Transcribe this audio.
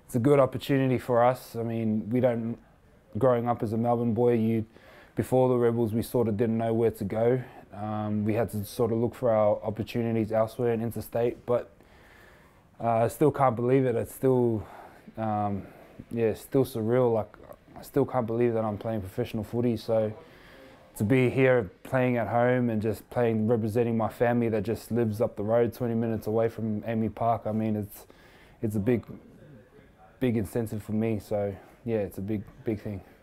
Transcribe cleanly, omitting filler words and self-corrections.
it's a good opportunity for us. I mean, growing up as a Melbourne boy, before the Rebels, we sort of didn't know where to go. We had to sort of look for our opportunities elsewhere and interstate, but I still can't believe it. It's still, still surreal. Like, I still can't believe that I'm playing professional footy. So to be here playing at home and just representing my family that just lives up the road 20 minutes away from AAMI Park, I mean, it's a big incentive for me. So yeah, it's a big thing.